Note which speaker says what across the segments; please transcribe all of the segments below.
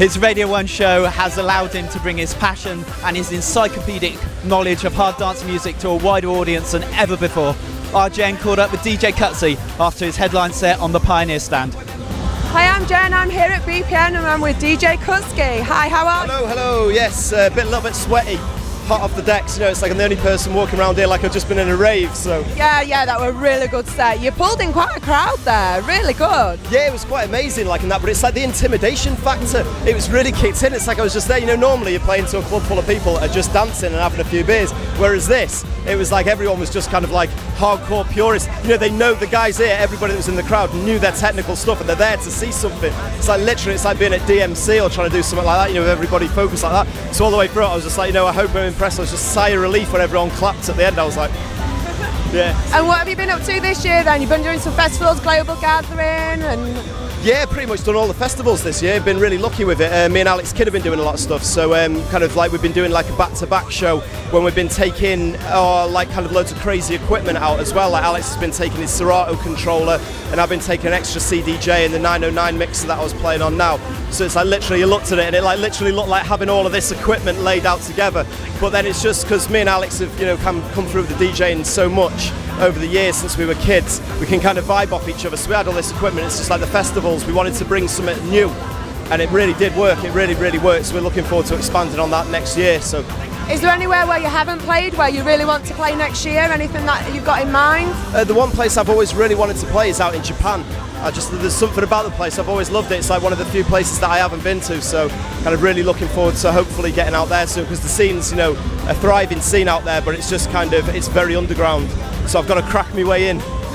Speaker 1: His Radio 1 show has allowed him to bring his passion and his encyclopedic knowledge of hard dance music to a wider audience than ever before. RJN caught up with DJ Cutsy after his headline set on the Pioneer stand.
Speaker 2: Hi, I'm Jen, I'm here at BPN and I'm with DJ Kutsky. Hi, how are you?
Speaker 3: Hello, yes, a little bit sweaty, hot off the decks, you know, it's like I'm the only person walking around here like I've just been in a rave, so.
Speaker 2: Yeah, that was a really good set. You pulled in quite a crowd there, really good.
Speaker 3: Yeah, it was quite amazing like in that, but it's like the intimidation factor, it was really kicked in. It's like I was just there, you know, normally you're playing to a club full of people that are just dancing and having a few beers, whereas this, it was like everyone was just kind of like hardcore purists. You know, they know the guys here, everybody that was in the crowd knew their technical stuff and they're there to see something. It's like literally, it's like being at DMC or trying to do something like that, you know, with everybody focused like that. So all the way through it, I was just like, you know, I hope I'm impressed. I was just sigh of relief when everyone clapped at the end. I was like, yeah.
Speaker 2: And what have you been up to this year then? You've been doing some festivals, Global Gathering and...
Speaker 3: Yeah, pretty much done all the festivals this year. Been really lucky with it. Me and Alex Kidd have been doing a lot of stuff. So kind of like we've been doing like a back-to-back show when we've been taking like kind of loads of crazy equipment out as well. Like Alex has been taking his Serato controller and I've been taking an extra CDJ and the 909 mixer that I was playing on now. So it's like literally you looked at it and it like literally looked like having all of this equipment laid out together. But then it's just because me and Alex have, you know, come through with the DJing so much over the years since we were kids, we can kind of vibe off each other. So we had all this equipment, it's just like the festivals, we wanted to bring something new and it really did work, it really worked. So we're looking forward to expanding on that next year. So,
Speaker 2: is there anywhere where you haven't played, where you really want to play next year? Anything that you've got in mind?
Speaker 3: The one place I've always really wanted to play is out in Japan. There's something about the place, I've always loved it. It's like one of the few places that I haven't been to, so kind of really looking forward to hopefully getting out there soon, because the scene's, you know, a thriving scene out there, but it's just kind of, it's very underground. So I've got to crack my way in.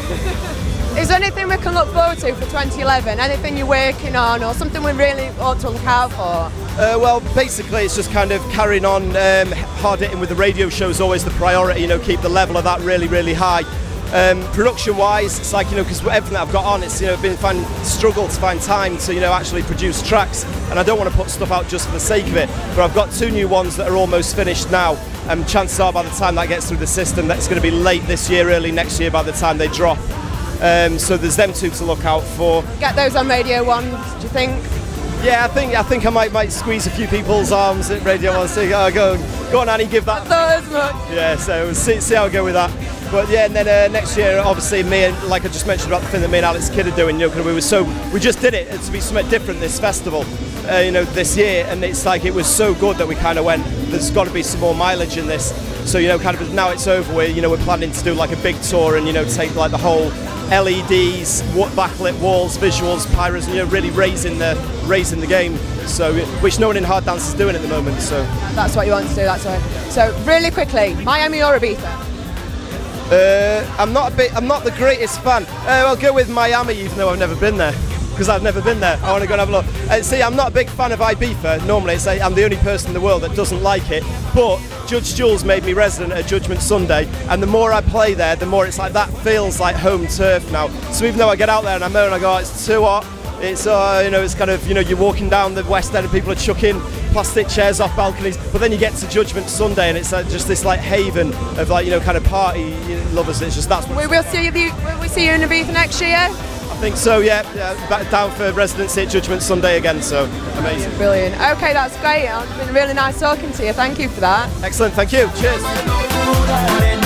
Speaker 2: Is there anything we can look forward to for 2011? Anything you're working on or something we really ought to look out for?
Speaker 3: Well, basically it's just kind of carrying on hard hitting with the radio show is always the priority, you know, keep the level of that really high. Production wise, it's like, you know, because everything that I've got on, it's, you know, been struggle to find time to, you know, actually produce tracks, and I don't want to put stuff out just for the sake of it, but I've got 2 new ones that are almost finished now, and chances are by the time that gets through the system, that's going to be late this year, early next year by the time they drop. So there's them 2 to look out for.
Speaker 2: Get those on Radio 1, do you think?
Speaker 3: Yeah, I think I might squeeze a few people's arms at Radio 1, say, oh, go on Annie, give that. Yeah, so we'll see how I go with that. But yeah, and then next year, obviously, me and, like I just mentioned about the thing that me and Alex Kidd are doing, you know, we just did it to be something different this festival, you know, this year, and it's like it was so good that we kind of went, there's got to be some more mileage in this. So, you know, kind of now it's over, we're planning to do like a big tour and, you know, take like the whole LEDs, backlit walls, visuals, pyros, and, you know, really raising the game. So, which no one in hard dance is doing at the moment. So
Speaker 2: that's what you want to do. That's right. So really quickly, Miami or Ibiza?
Speaker 3: I'm not the greatest fan. I'll go with Miami, even though I've never been there, because I've never been there. I want to go and have a look. See, I'm not a big fan of Ibiza. Normally, it's like I'm the only person in the world that doesn't like it. But Judge Jules made me resident at Judgment Sunday, and the more I play there, the more it's like that feels like home turf now. So even though I get out there and I moan, I go, oh, it's too hot. It's you know, it's kind of, you know, you're walking down the West End and people are chucking plastic chairs off balconies, but then you get to Judgment Sunday and it's just this like haven of like, you know, kind of party lovers. It's just that's what.
Speaker 2: Will we see you in Ibiza next year?
Speaker 3: I think so, yeah. Back down for residency at Judgment Sunday again, so amazing.
Speaker 2: Brilliant. Okay, that's great. It's been really nice talking to you. Thank you for that.
Speaker 3: Excellent, thank you. Cheers.